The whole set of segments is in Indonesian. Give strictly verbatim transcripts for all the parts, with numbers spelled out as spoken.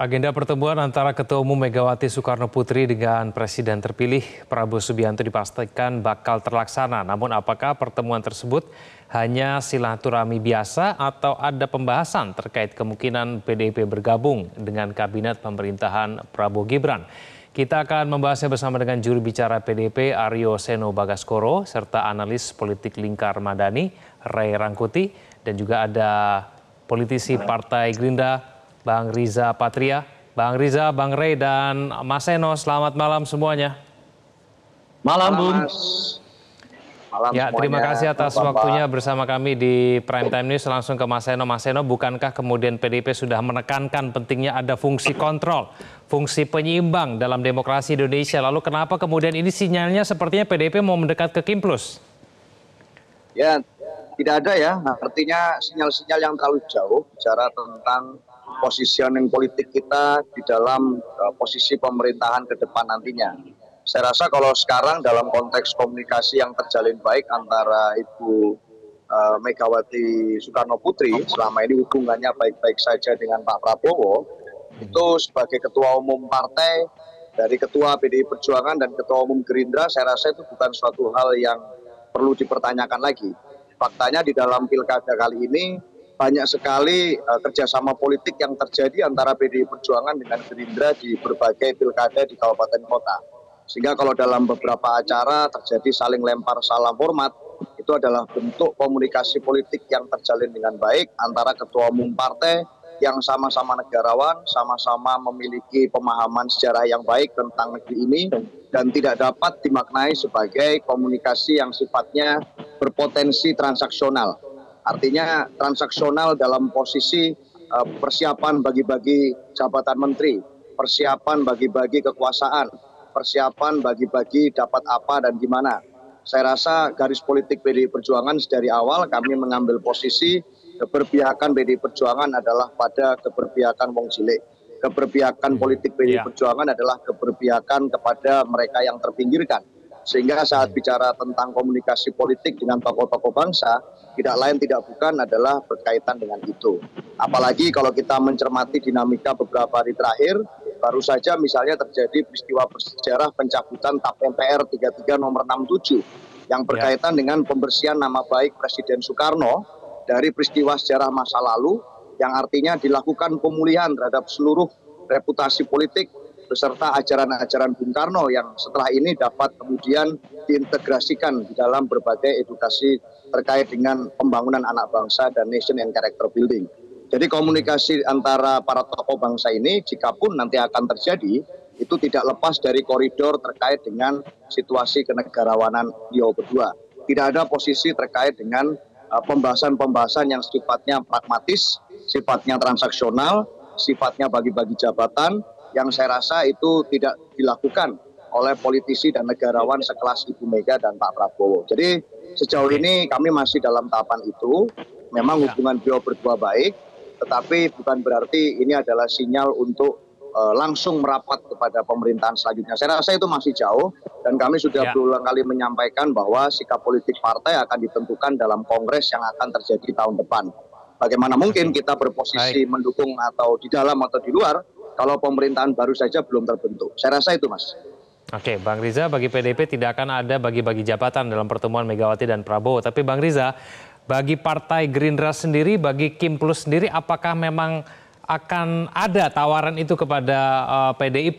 Agenda pertemuan antara Ketua Umum Megawati Soekarno Putri dengan Presiden terpilih Prabowo Subianto dipastikan bakal terlaksana. Namun apakah pertemuan tersebut hanya silaturahmi biasa atau ada pembahasan terkait kemungkinan P D I P bergabung dengan Kabinet Pemerintahan Prabowo Gibran? Kita akan membahasnya bersama dengan juru bicara P D I P Aryo Seno Bagaskoro serta analis politik Lingkar Madani Ray Rangkuti dan juga ada politisi Partai Gerindra Bang Riza Patria. Bang Riza, Bang Ray, dan Mas Seno, selamat malam semuanya. Malam, Bung. Malam ya, semuanya. Terima kasih atas Bapak. Waktunya bersama kami di Prime Time News. Langsung ke Mas Seno. Mas Seno, bukankah kemudian P D I P sudah menekankan pentingnya ada fungsi kontrol, fungsi penyeimbang dalam demokrasi Indonesia? Lalu kenapa kemudian ini sinyalnya sepertinya P D I P mau mendekat ke Kim Plus? Ya, tidak ada ya. Artinya sinyal-sinyal yang terlalu jauh bicara tentang positioning politik kita di dalam uh, posisi pemerintahan ke depan nantinya. Saya rasa kalau sekarang dalam konteks komunikasi yang terjalin baik antara Ibu uh, Megawati Soekarno Putri, selama ini hubungannya baik-baik saja dengan Pak Prabowo, itu sebagai Ketua Umum Partai, dari Ketua P D I Perjuangan dan Ketua Umum Gerindra, saya rasa itu bukan suatu hal yang perlu dipertanyakan lagi. Faktanya di dalam pilkada kali ini, banyak sekali uh, kerjasama politik yang terjadi antara P D I Perjuangan dengan Gerindra di berbagai pilkada di kabupaten kota. Sehingga kalau dalam beberapa acara terjadi saling lempar salam hormat, itu adalah bentuk komunikasi politik yang terjalin dengan baik antara ketua umum partai yang sama-sama negarawan, sama-sama memiliki pemahaman sejarah yang baik tentang negeri ini, dan tidak dapat dimaknai sebagai komunikasi yang sifatnya berpotensi transaksional. Artinya transaksional dalam posisi uh, persiapan bagi-bagi jabatan menteri, persiapan bagi-bagi kekuasaan, persiapan bagi-bagi dapat apa dan gimana. Saya rasa garis politik P D I Perjuangan dari awal kami mengambil posisi keberpihakan P D I Perjuangan adalah pada keberpihakan wong cilik. Keberpihakan politik P D I yeah. Perjuangan adalah keberpihakan kepada mereka yang terpinggirkan. Sehingga saat bicara tentang komunikasi politik dengan tokoh-tokoh bangsa, tidak lain tidak bukan adalah berkaitan dengan itu. Apalagi kalau kita mencermati dinamika beberapa hari terakhir, baru saja misalnya terjadi peristiwa bersejarah pencabutan T A P M P R tiga puluh tiga nomor enam puluh tujuh yang berkaitan dengan pembersihan nama baik Presiden Soekarno dari peristiwa sejarah masa lalu, yang artinya dilakukan pemulihan terhadap seluruh reputasi politik beserta ajaran-ajaran Bung Karno yang setelah ini dapat kemudian diintegrasikan di dalam berbagai edukasi terkait dengan pembangunan anak bangsa dan nation and character building. Jadi komunikasi antara para tokoh bangsa ini, jika pun nanti akan terjadi, itu tidak lepas dari koridor terkait dengan situasi kenegarawanan beliau berdua. Tidak ada posisi terkait dengan pembahasan-pembahasan yang sifatnya pragmatis, sifatnya transaksional, sifatnya bagi-bagi jabatan, yang saya rasa itu tidak dilakukan oleh politisi dan negarawan sekelas Ibu Mega dan Pak Prabowo. Jadi sejauh ini kami masih dalam tahapan itu. Memang hubungan beliau berdua baik, tetapi bukan berarti ini adalah sinyal untuk uh, langsung merapat kepada pemerintahan selanjutnya. Saya rasa itu masih jauh, dan kami sudah ya. berulang kali menyampaikan bahwa sikap politik partai akan ditentukan dalam kongres yang akan terjadi tahun depan. Bagaimana mungkin kita berposisi Baik. mendukung atau di dalam atau di luar, kalau pemerintahan baru saja belum terbentuk. Saya rasa itu, Mas. Oke, Bang Riza, bagi P D I P tidak akan ada bagi-bagi jabatan dalam pertemuan Megawati dan Prabowo. Tapi Bang Riza, bagi Partai Gerindra sendiri, bagi Kim Plus sendiri, apakah memang akan ada tawaran itu kepada uh, P D I P?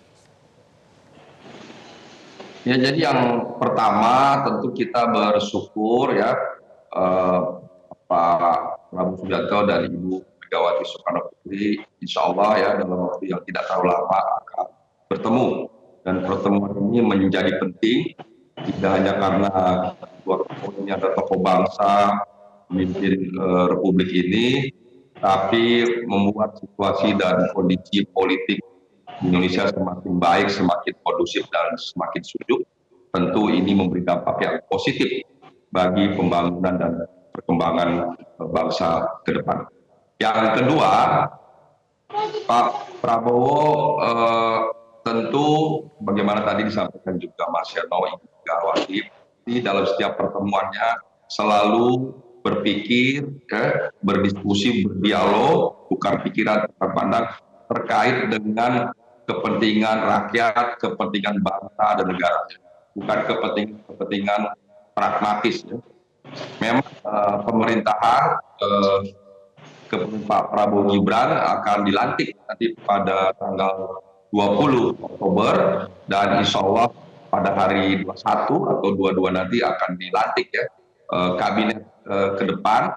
Ya, jadi yang pertama tentu kita bersyukur ya uh, Pak Prabowo Subianto dan Ibu Megawati Soekarno Putri, insya Allah ya dalam waktu yang tidak terlalu lama akan bertemu, dan pertemuan ini menjadi penting tidak hanya karena dua tokoh ini ada tokoh bangsa pemimpin uh, Republik ini, tapi membuat situasi dan kondisi politik Indonesia semakin baik, semakin kondusif dan semakin sejuk. Tentu ini memberi dampak yang positif bagi pembangunan dan perkembangan uh, bangsa ke depan. Yang kedua, Pak Prabowo eh, tentu bagaimana tadi disampaikan juga Mas Seno, Ibu Megawati, di dalam setiap pertemuannya selalu berpikir, ya, berdiskusi, berdialog, bukan pikiran, bukan pandang, terkait dengan kepentingan rakyat, kepentingan bangsa dan negara, bukan kepentingan-kepentingan pragmatis. Ya. Memang uh, pemerintahan uh, kepemimpinan Pak Prabowo Gibran akan dilantik nanti pada tanggal dua puluh Oktober, dan insya Allah pada hari dua puluh satu atau dua puluh dua nanti akan dilantik ya uh, kabinet uh, ke depan,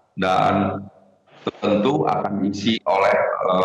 dan tentu akan diisi oleh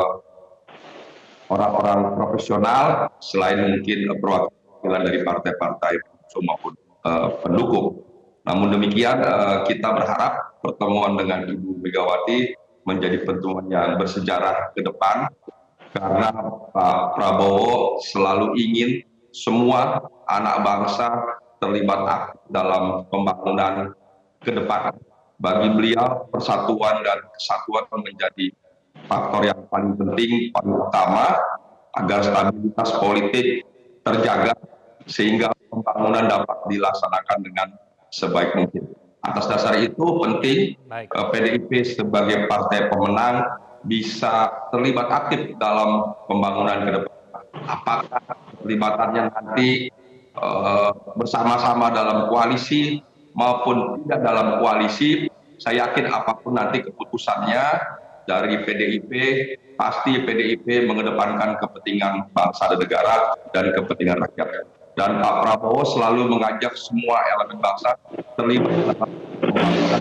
orang-orang uh, profesional selain mungkin perwakilan dari partai-partai maupun uh, pendukung. Namun demikian uh, kita berharap pertemuan dengan Ibu Megawati menjadi pertemuan yang bersejarah ke depan, karena Pak Prabowo selalu ingin semua anak bangsa terlibat aktif dalam pembangunan ke depan. Bagi beliau, persatuan dan kesatuan menjadi faktor yang paling penting, paling utama, agar stabilitas politik terjaga, sehingga pembangunan dapat dilaksanakan dengan sebaik mungkin. Atas dasar itu penting Baik. P D I P sebagai partai pemenang bisa terlibat aktif dalam pembangunan ke depan. Apakah terlibatannya nanti uh, bersama-sama dalam koalisi maupun tidak dalam koalisi, saya yakin apapun nanti keputusannya dari P D I P, pasti P D I P mengedepankan kepentingan bangsa dan negara dan kepentingan rakyat. Dan Pak Prabowo selalu mengajak semua elemen bangsa terlibat dalam pembangunan.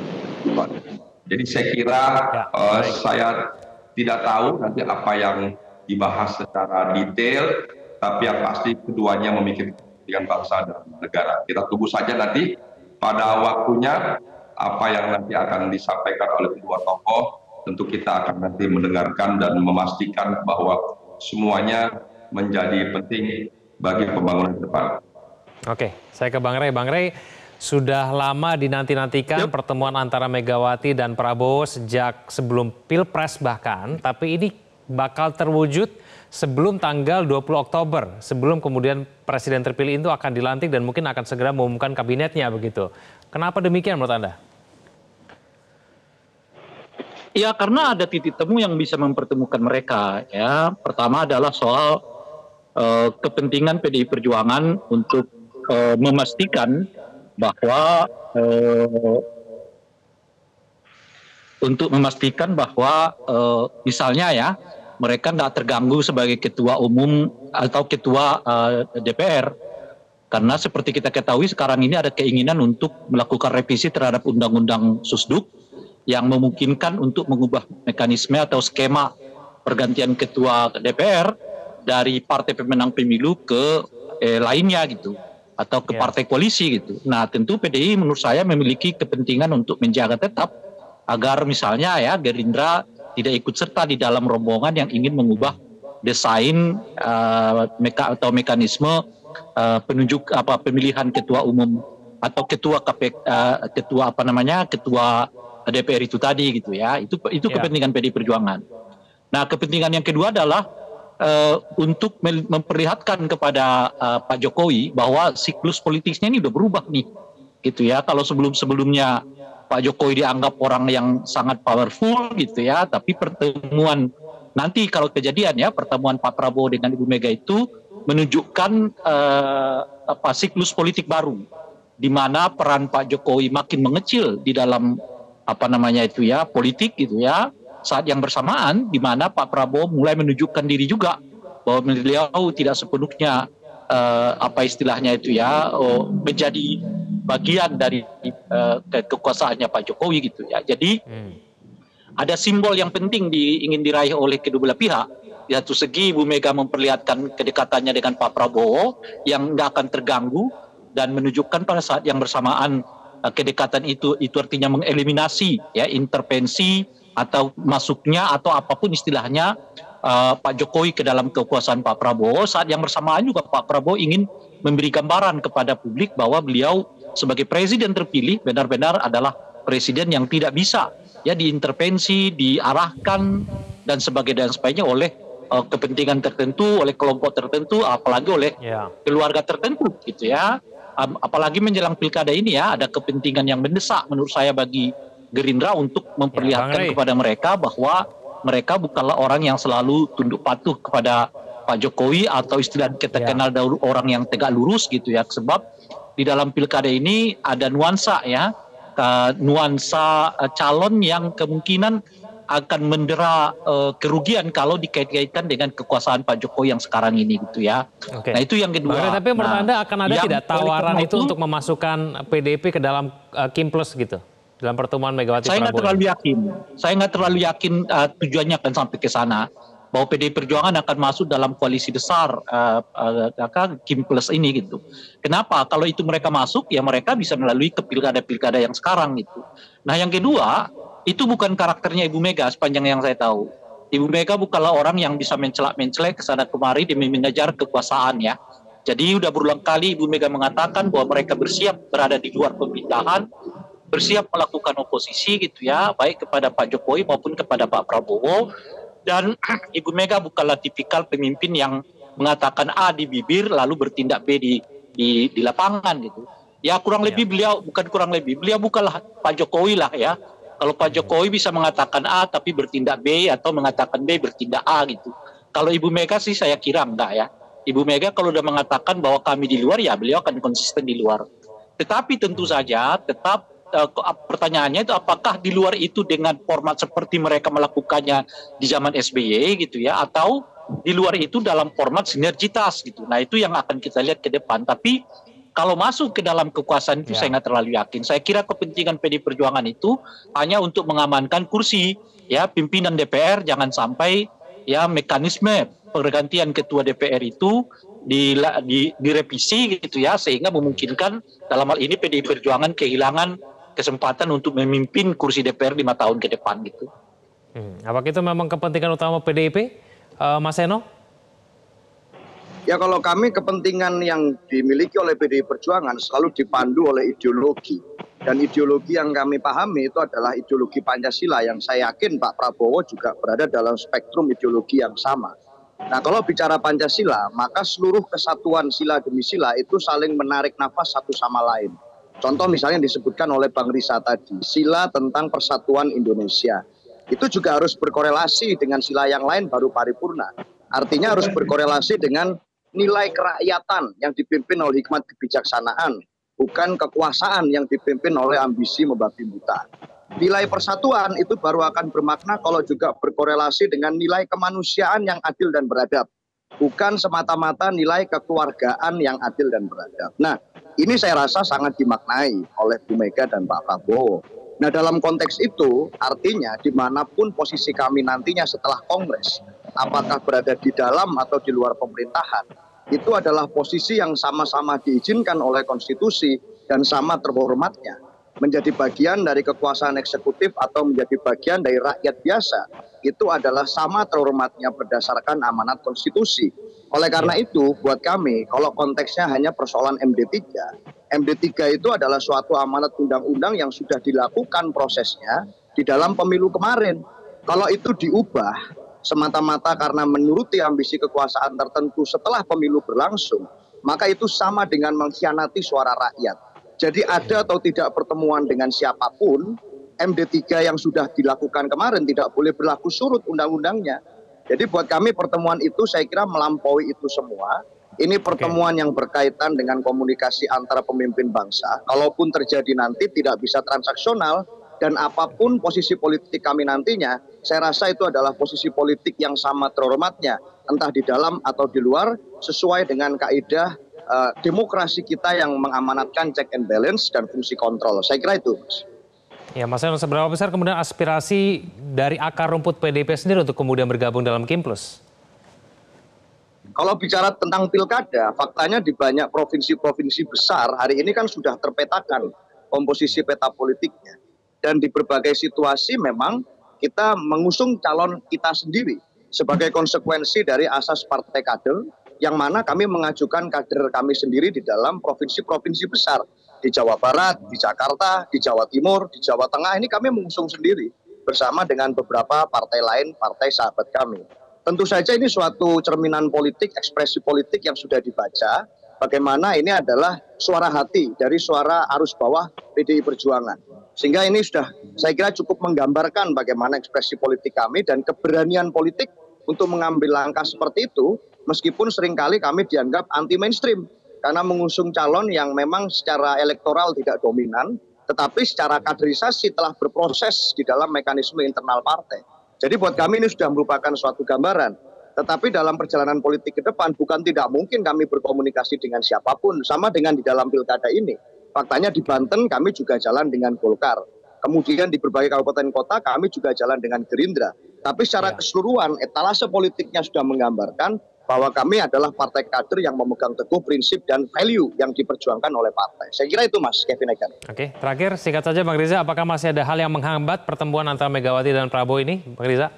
Jadi saya kira ya, uh, saya tidak tahu nanti apa yang dibahas secara detail, tapi yang pasti keduanya memikirkan kepentingan bangsa dan negara. Kita tunggu saja nanti pada waktunya apa yang nanti akan disampaikan oleh kedua tokoh. Tentu kita akan nanti mendengarkan dan memastikan bahwa semuanya menjadi penting bagi pembangunan ke depan. Oke, saya ke Bang Rey. Bang Rey, sudah lama dinanti-nantikan yep. pertemuan antara Megawati dan Prabowo sejak sebelum Pilpres bahkan, tapi ini bakal terwujud sebelum tanggal dua puluh Oktober, sebelum kemudian Presiden terpilih itu akan dilantik dan mungkin akan segera mengumumkan kabinetnya begitu. Kenapa demikian menurut Anda? Ya, karena ada titik temu yang bisa mempertemukan mereka. Ya, pertama adalah soal uh, kepentingan P D I Perjuangan untuk uh, memastikan bahwa uh, untuk memastikan bahwa uh, misalnya ya mereka nggak terganggu sebagai ketua umum atau ketua uh, D P R, karena seperti kita ketahui sekarang ini ada keinginan untuk melakukan revisi terhadap undang-undang Susduk yang memungkinkan untuk mengubah mekanisme atau skema pergantian ketua D P R dari partai pemenang pemilu ke eh, lainnya gitu, atau ke partai koalisi gitu. Nah tentu P D I menurut saya memiliki kepentingan untuk menjaga tetap agar misalnya ya Gerindra tidak ikut serta di dalam rombongan yang ingin mengubah desain uh, meka atau mekanisme uh, penunjuk apa pemilihan ketua umum atau ketua K P K, uh, ketua apa namanya ketua D P R itu tadi gitu ya. Itu itu kepentingan P D I Perjuangan. Nah kepentingan yang kedua adalah uh, untuk memperlihatkan kepada uh, Pak Jokowi bahwa siklus politiknya ini udah berubah nih gitu ya. Kalau sebelum-sebelumnya Pak Jokowi dianggap orang yang sangat powerful gitu ya, tapi pertemuan nanti kalau kejadian ya pertemuan Pak Prabowo dengan Ibu Mega itu menunjukkan uh, apa siklus politik baru di mana peran Pak Jokowi makin mengecil di dalam apa namanya itu ya politik gitu ya, saat yang bersamaan di mana Pak Prabowo mulai menunjukkan diri juga bahwa beliau tidak sepenuhnya uh, apa istilahnya itu ya oh, menjadi bagian dari uh, ke kekuasaannya Pak Jokowi gitu ya. Jadi hmm. ada simbol yang penting di, ingin diraih oleh kedua belah pihak. Di satu segi Ibu Mega memperlihatkan kedekatannya dengan Pak Prabowo yang nggak akan terganggu dan menunjukkan pada saat yang bersamaan uh, kedekatan itu itu artinya mengeliminasi ya intervensi atau masuknya atau apapun istilahnya uh, Pak Jokowi ke dalam kekuasaan Pak Prabowo. Saat yang bersamaan juga Pak Prabowo ingin memberi gambaran kepada publik bahwa beliau sebagai presiden terpilih benar-benar adalah presiden yang tidak bisa ya diintervensi, diarahkan dan sebagainya dan sebagainya oleh uh, kepentingan tertentu, oleh kelompok tertentu, apalagi oleh yeah. keluarga tertentu gitu ya. Um, apalagi menjelang pilkada ini ya ada kepentingan yang mendesak menurut saya bagi Gerindra untuk memperlihatkan yeah, kepada mereka bahwa mereka bukanlah orang yang selalu tunduk patuh kepada Pak Jokowi atau istilah kita Ya. kenal dahulu orang yang tegak lurus gitu ya. Sebab di dalam pilkada ini ada nuansa ya, uh, nuansa uh, calon yang kemungkinan akan mendera uh, kerugian kalau dikait-kaitkan dengan kekuasaan Pak Jokowi yang sekarang ini gitu ya. Oke. Nah itu yang kedua. Bang Ray, tapi menurut Nah, Anda akan ada yang tidak oleh tawaran karena itu untuk memasukkan P D I P ke dalam uh, Kim Plus gitu? Dalam pertemuan Megawati Saya nggak Prabowo terlalu ini? yakin. Saya nggak terlalu yakin uh, tujuannya akan sampai ke sana. Bahwa P D I Perjuangan akan masuk dalam koalisi besar uh, uh, Kim Plus ini gitu. Kenapa? Kalau itu mereka masuk, ya mereka bisa melalui ke pilkada-pilkada yang sekarang gitu. Nah yang kedua, itu bukan karakternya Ibu Mega sepanjang yang saya tahu. Ibu Mega bukanlah orang yang bisa mencelak-mencelek ke sana kemari demi mengejar kekuasaan ya. Jadi udah berulang kali Ibu Mega mengatakan bahwa mereka bersiap berada di luar pemerintahan, bersiap melakukan oposisi gitu ya, baik kepada Pak Jokowi maupun kepada Pak Prabowo. Dan Ibu Mega bukanlah tipikal pemimpin yang mengatakan A di bibir lalu bertindak B di di, di lapangan gitu. Ya kurang lebih beliau, bukan kurang lebih, beliau bukanlah Pak Jokowi lah ya. Kalau Pak Jokowi bisa mengatakan A tapi bertindak B atau mengatakan B bertindak A gitu. Kalau Ibu Mega sih saya kira enggak ya. Ibu Mega kalau udah mengatakan bahwa kami di luar ya beliau akan konsisten di luar. Tetapi tentu saja tetap uh, pertanyaannya itu apakah di luar itu dengan format seperti mereka melakukannya di zaman S B Y gitu ya, atau di luar itu dalam format sinergitas gitu. Nah itu yang akan kita lihat ke depan. Tapi kalau masuk ke dalam kekuasaan itu Ya. saya nggak terlalu yakin. Saya kira kepentingan P D I Perjuangan itu hanya untuk mengamankan kursi ya pimpinan D P R, jangan sampai ya mekanisme pergantian ketua D P R itu di, di, direvisi gitu ya, sehingga memungkinkan dalam hal ini P D I Perjuangan kehilangan kesempatan untuk memimpin kursi D P R lima tahun ke depan gitu. Hmm. Apakah itu memang kepentingan utama P D I P, uh, Mas Eno? Ya kalau kami kepentingan yang dimiliki oleh P D I Perjuangan selalu dipandu oleh ideologi. Dan ideologi yang kami pahami itu adalah ideologi Pancasila yang saya yakin Pak Prabowo juga berada dalam spektrum ideologi yang sama. Nah kalau bicara Pancasila, maka seluruh kesatuan sila demi sila itu saling menarik nafas satu sama lain. Contoh misalnya yang disebutkan oleh Bang Risa tadi, sila tentang persatuan Indonesia. Itu juga harus berkorelasi dengan sila yang lain baru paripurna. Artinya harus berkorelasi dengan nilai kerakyatan yang dipimpin oleh hikmat kebijaksanaan, bukan kekuasaan yang dipimpin oleh ambisi membabi buta. Nilai persatuan itu baru akan bermakna kalau juga berkorelasi dengan nilai kemanusiaan yang adil dan beradab, bukan semata-mata nilai kekeluargaan yang adil dan beradab. Nah, ini saya rasa sangat dimaknai oleh Bu Mega dan Pak Prabowo. Nah, dalam konteks itu artinya dimanapun posisi kami nantinya setelah Kongres, apakah berada di dalam atau di luar pemerintahan, itu adalah posisi yang sama-sama diizinkan oleh konstitusi dan sama terhormatnya. Menjadi bagian dari kekuasaan eksekutif atau menjadi bagian dari rakyat biasa, itu adalah sama terhormatnya berdasarkan amanat konstitusi. Oleh karena itu, buat kami, kalau konteksnya hanya persoalan M D tiga, M D tiga itu adalah suatu amanat undang-undang yang sudah dilakukan prosesnya di dalam pemilu kemarin. Kalau itu diubah semata-mata karena menuruti ambisi kekuasaan tertentu setelah pemilu berlangsung, maka itu sama dengan mengkhianati suara rakyat. Jadi ada atau tidak pertemuan dengan siapapun, M D tiga yang sudah dilakukan kemarin tidak boleh berlaku surut undang-undangnya. Jadi buat kami pertemuan itu saya kira melampaui itu semua. Ini pertemuan yang berkaitan dengan komunikasi antara pemimpin bangsa. Kalaupun terjadi nanti tidak bisa transaksional, dan apapun posisi politik kami nantinya, saya rasa itu adalah posisi politik yang sama terhormatnya, entah di dalam atau di luar, sesuai dengan kaidah uh, demokrasi kita yang mengamanatkan check and balance dan fungsi kontrol. Saya kira itu, Mas. Ya, Mas Eno, seberapa besar kemudian aspirasi dari akar rumput P D I P sendiri untuk kemudian bergabung dalam Kim Plus? Kalau bicara tentang pilkada, faktanya di banyak provinsi-provinsi besar hari ini kan sudah terpetakan komposisi peta politiknya. Dan di berbagai situasi memang kita mengusung calon kita sendiri sebagai konsekuensi dari asas partai kader, yang mana kami mengajukan kader kami sendiri di dalam provinsi-provinsi besar. Di Jawa Barat, di Jakarta, di Jawa Timur, di Jawa Tengah, ini kami mengusung sendiri bersama dengan beberapa partai lain, partai sahabat kami. Tentu saja ini suatu cerminan politik, ekspresi politik yang sudah dibaca, bagaimana ini adalah suara hati dari suara arus bawah P D I Perjuangan. Sehingga ini sudah saya kira cukup menggambarkan bagaimana ekspresi politik kami dan keberanian politik untuk mengambil langkah seperti itu, meskipun seringkali kami dianggap anti mainstream karena mengusung calon yang memang secara elektoral tidak dominan, tetapi secara kaderisasi telah berproses di dalam mekanisme internal partai. Jadi buat kami ini sudah merupakan suatu gambaran. Tetapi dalam perjalanan politik ke depan bukan tidak mungkin kami berkomunikasi dengan siapapun, sama dengan di dalam pilkada ini. Faktanya di Banten kami juga jalan dengan Golkar. Kemudian di berbagai kabupaten kota kami juga jalan dengan Gerindra. Tapi secara keseluruhan etalase politiknya sudah menggambarkan bahwa kami adalah partai kader yang memegang teguh prinsip dan value yang diperjuangkan oleh partai. Saya kira itu Mas Kevin Egan. Oke, terakhir singkat saja Bang Riza, apakah masih ada hal yang menghambat pertemuan antara Megawati dan Prabowo ini, Bang Riza?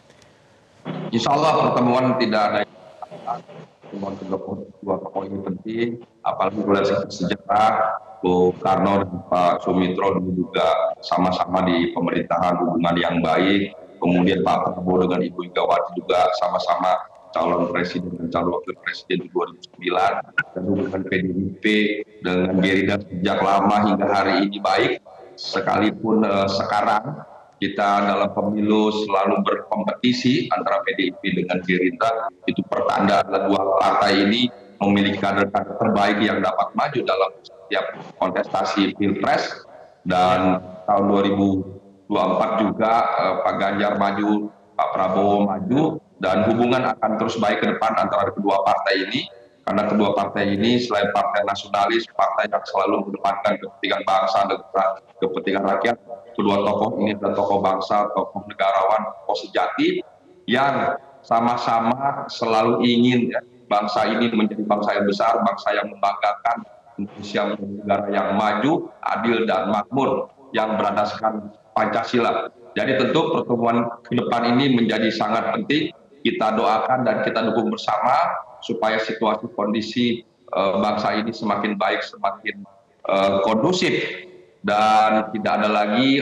Insya Allah pertemuan tidak ada pertemuan kedua tokoh ini penting, apalagi berdasarkan sejarah Bu Karno dan Pak Sumitro dulu juga sama-sama di pemerintahan hubungan yang baik, kemudian Pak Prabowo dengan Ibu Megawati juga sama-sama calon presiden dan calon wakil presiden di dua ribu sembilan, dan hubungan P D I P dengan Gerindra sejak lama hingga hari ini baik, sekalipun uh, sekarang kita dalam pemilu selalu berkompetisi antara P D I P dengan Gerindra, itu pertanda dua partai ini memiliki kader-kader terbaik yang dapat maju dalam setiap kontestasi Pilpres, dan tahun dua ribu dua puluh empat juga eh, Pak Ganjar maju, Pak Prabowo maju, dan hubungan akan terus baik ke depan antara kedua partai ini, karena kedua partai ini selain partai nasionalis, partai yang selalu mengedepankan kepentingan bangsa dan kepentingan rakyat. Kedua tokoh ini adalah tokoh bangsa, tokoh negarawan, tokoh sejati yang sama-sama selalu ingin ya, bangsa ini menjadi bangsa yang besar, bangsa yang membanggakan, Indonesia menjadi negara yang maju, adil dan makmur yang berlandaskan Pancasila. Jadi tentu pertemuan ke depan ini menjadi sangat penting. Kita doakan dan kita dukung bersama supaya situasi kondisi uh, bangsa ini semakin baik, semakin uh, kondusif, dan tidak ada lagi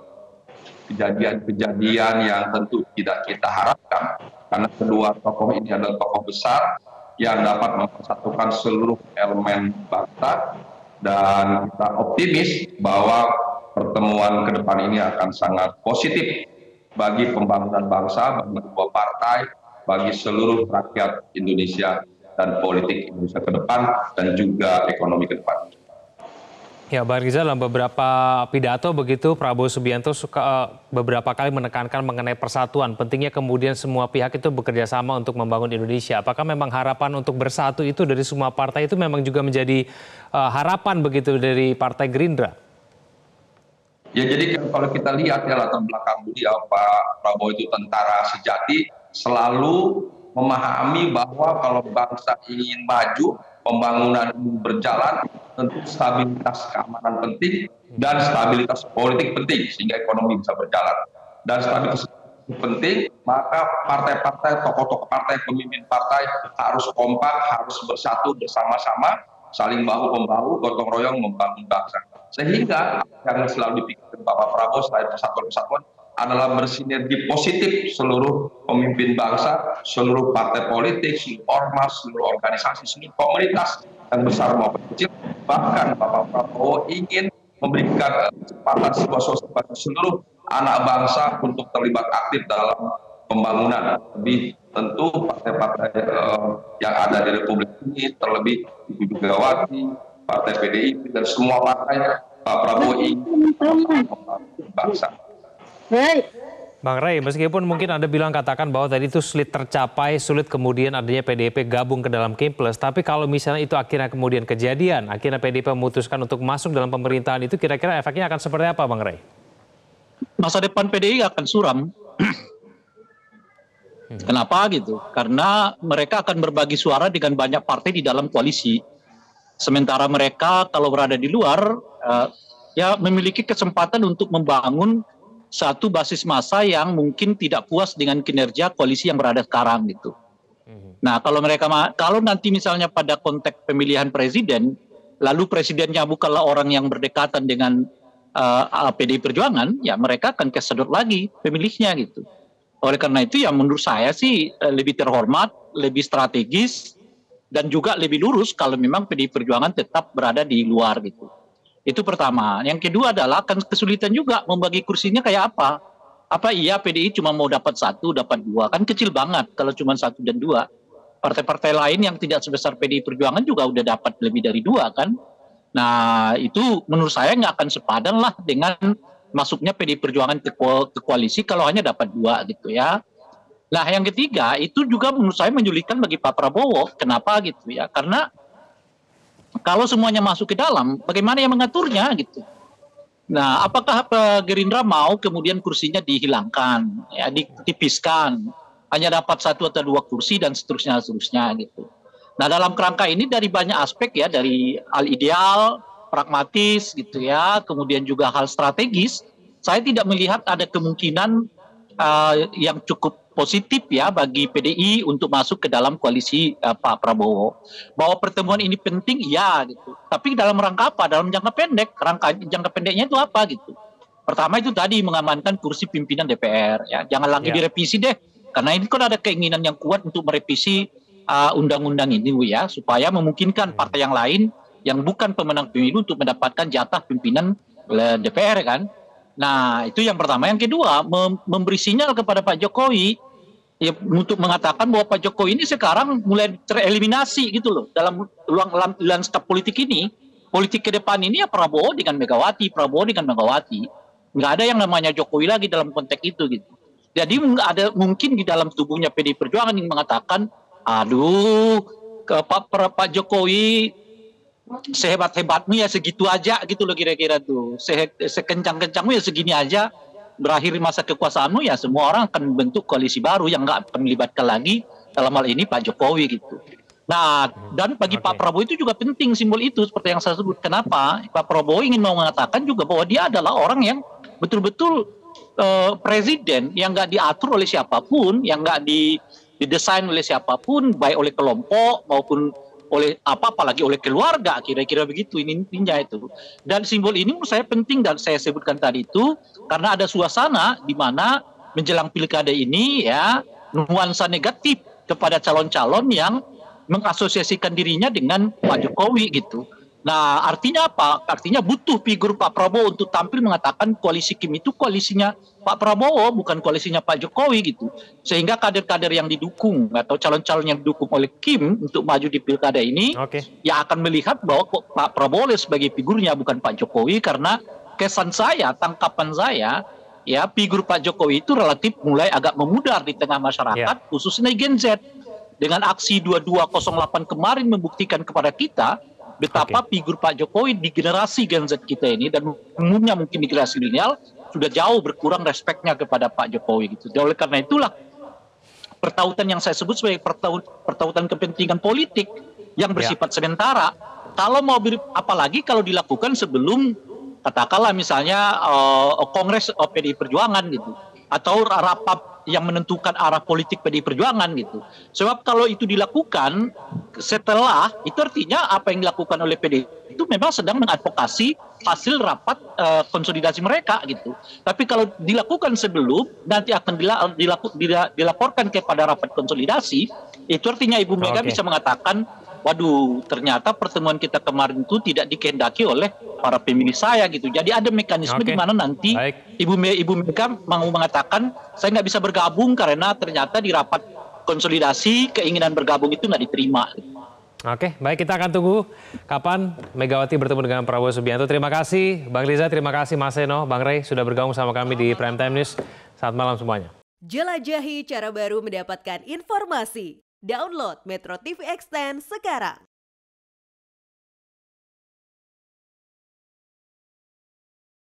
kejadian-kejadian uh, yang tentu tidak kita harapkan, karena kedua tokoh ini adalah tokoh besar yang dapat mempersatukan seluruh elemen bangsa, dan kita optimis bahwa pertemuan ke depan ini akan sangat positif bagi pembangunan bangsa, bagi dua partai, bagi seluruh rakyat Indonesia dan politik Indonesia ke depan, dan juga ekonomi ke depan. Ya, Bang Riza, dalam beberapa pidato begitu Prabowo Subianto suka uh, beberapa kali menekankan mengenai persatuan. Pentingnya kemudian semua pihak itu bekerja sama untuk membangun Indonesia. Apakah memang harapan untuk bersatu itu dari semua partai itu memang juga menjadi uh, harapan begitu dari Partai Gerindra? Ya, jadi kalau kita lihat ya latar belakang beliau, Pak Prabowo itu tentara sejati, selalu memahami bahwa kalau bangsa ingin maju, pembangunan ini berjalan, tentu stabilitas keamanan penting dan stabilitas politik penting sehingga ekonomi bisa berjalan. Dan stabilitas penting, maka partai-partai, tokoh-tokoh partai, pemimpin partai harus kompak, harus bersatu bersama-sama, saling bahu-membahu, gotong royong membangun bangsa. Sehingga yang selalu dipikirkan Bapak Prabowo selain persatuan-persatuan adalah bersinergi positif seluruh pemimpin bangsa, seluruh partai politik, seluruh ormas, seluruh organisasi, seluruh komunitas yang besar maupun kecil. Bahkan Bapak Prabowo ingin memberikan kesempatan bagi seluruh anak bangsa untuk terlibat aktif dalam pembangunan. Lebih tentu partai-partai uh, yang ada di Republik ini, terlebih Ibu Megawati, Partai P D I P, dan semua partai Pak Prabowo ingin membangun bangsa. Bang Ray, meskipun mungkin Anda bilang katakan bahwa tadi itu sulit tercapai, sulit kemudian adanya P D I P gabung ke dalam K plus, tapi kalau misalnya itu akhirnya kemudian kejadian, akhirnya P D I P memutuskan untuk masuk dalam pemerintahan itu, kira-kira efeknya akan seperti apa, Bang Ray? Masa depan P D I akan suram. Kenapa gitu? Karena mereka akan berbagi suara dengan banyak partai di dalam koalisi. Sementara mereka kalau berada di luar, uh, ya memiliki kesempatan untuk membangun satu basis massa yang mungkin tidak puas dengan kinerja koalisi yang berada sekarang gitu. Nah, kalau mereka kalau nanti misalnya pada konteks pemilihan presiden, lalu presidennya bukanlah orang yang berdekatan dengan uh, P D I Perjuangan, ya mereka akan kesedot lagi pemilihnya gitu. Oleh karena itu ya menurut saya sih lebih terhormat, lebih strategis, dan juga lebih lurus kalau memang P D I Perjuangan tetap berada di luar gitu. Itu pertama. Yang kedua adalah kan kesulitan juga membagi kursinya kayak apa. Apa iya P D I cuma mau dapat satu, dapat dua. Kan kecil banget kalau cuma satu dan dua. Partai-partai lain yang tidak sebesar P D I Perjuangan juga udah dapat lebih dari dua kan. Nah itu menurut saya nggak akan sepadan lah dengan masuknya P D I Perjuangan ke, ko ke koalisi kalau hanya dapat dua gitu ya. Nah yang ketiga itu juga menurut saya menyulitkan bagi Pak Prabowo. Kenapa gitu ya? Karena kalau semuanya masuk ke dalam, bagaimana yang mengaturnya gitu. Nah apakah Pak Gerindra mau kemudian kursinya dihilangkan, ya, ditipiskan, hanya dapat satu atau dua kursi dan seterusnya seterusnya gitu. Nah dalam kerangka ini dari banyak aspek ya, dari hal ideal, pragmatis gitu ya, kemudian juga hal strategis, saya tidak melihat ada kemungkinan uh, yang cukup positif ya bagi P D I untuk masuk ke dalam koalisi uh, Pak Prabowo. Bahwa pertemuan ini penting, ya gitu. Tapi dalam rangka apa? Dalam jangka pendek. Rangka jangka pendeknya itu apa gitu? Pertama itu tadi mengamankan kursi pimpinan D P R. Ya, jangan lagi Ya. direvisi deh. Karena ini kan ada keinginan yang kuat untuk merevisi uh, undang-undang ini, Bu, ya, supaya memungkinkan partai yang lain yang bukan pemenang pemilu untuk mendapatkan jatah pimpinan D P R kan. Nah itu yang pertama. Yang kedua, mem memberi sinyal kepada Pak Jokowi ya, untuk mengatakan bahwa Pak Jokowi ini sekarang mulai tereliminasi gitu loh dalam lanskap politik ini. Politik ke depan ini ya Prabowo dengan Megawati, Prabowo dengan Megawati. Nggak ada yang namanya Jokowi lagi dalam konteks itu gitu. Jadi ada mungkin di dalam tubuhnya P D I Perjuangan yang mengatakan, aduh, ke Pak, Pak Jokowi sehebat-hebatmu ya segitu aja gitu loh kira-kira tuh. Se sekencang-kencangmu ya segini aja. Berakhir masa kekuasaanmu ya semua orang akan bentuk koalisi baru yang nggak akan melibatkan lagi dalam hal ini Pak Jokowi gitu. Nah dan bagi okay. Pak Prabowo itu juga penting simbol itu seperti yang saya sebut. Kenapa? Pak Prabowo ingin mau mengatakan juga bahwa dia adalah orang yang betul-betul uh, presiden yang nggak diatur oleh siapapun, yang nggak di, didesain oleh siapapun, baik oleh kelompok maupun oleh apa apalagi oleh keluarga, kira-kira begitu ini intinya itu. Dan simbol ini menurut saya penting dan saya sebutkan tadi itu karena ada suasana di mana menjelang pilkada ini ya nuansa negatif kepada calon-calon yang mengasosiasikan dirinya dengan Pak Jokowi gitu. Nah artinya apa? Artinya butuh figur Pak Prabowo untuk tampil mengatakan koalisi Kim itu koalisinya Pak Prabowo bukan koalisinya Pak Jokowi gitu. Sehingga kader-kader yang didukung atau calon-calon yang didukung oleh Kim untuk maju di pilkada ini okay. ya akan melihat bahwa Pak Prabowo sebagai figurnya bukan Pak Jokowi. Karena kesan saya, tangkapan saya ya figur Pak Jokowi itu relatif mulai agak memudar di tengah masyarakat yeah. khususnya Gen Z. Dengan aksi dua dua nol delapan kemarin membuktikan kepada kita betapa okay. figur Pak Jokowi di generasi Gen Z kita ini dan umumnya mungkin di generasi milenial sudah jauh berkurang respeknya kepada Pak Jokowi gitu. Oleh karena itulah pertautan yang saya sebut sebagai pertaut, pertautan kepentingan politik yang bersifat yeah. sementara. Kalau mau ber, apalagi kalau dilakukan sebelum katakanlah misalnya uh, Kongres uh, P D I Perjuangan gitu atau rapat yang menentukan arah politik P D I Perjuangan gitu. Sebab kalau itu dilakukan setelah, itu artinya apa yang dilakukan oleh P D I itu memang sedang mengadvokasi hasil rapat uh, konsolidasi mereka gitu. Tapi kalau dilakukan sebelum, nanti akan dila, dilaku, dila, dilaporkan kepada rapat konsolidasi, itu artinya Ibu Mega okay. bisa mengatakan, waduh ternyata pertemuan kita kemarin itu tidak dikehendaki oleh para pemilih saya gitu. Jadi ada mekanisme okay. di mana nanti Baik. Ibu Me, Ibu Mega mau mengatakan saya nggak bisa bergabung karena ternyata di rapat konsolidasi keinginan bergabung itu nggak diterima. Oke, baik kita akan tunggu kapan Megawati bertemu dengan Prabowo Subianto. Terima kasih Bang Riza, terima kasih Mas Seno, Bang Rey sudah bergabung sama kami di Prime Time News. Selamat malam semuanya. Jelajahi cara baru mendapatkan informasi. Download Metro T V Extend sekarang.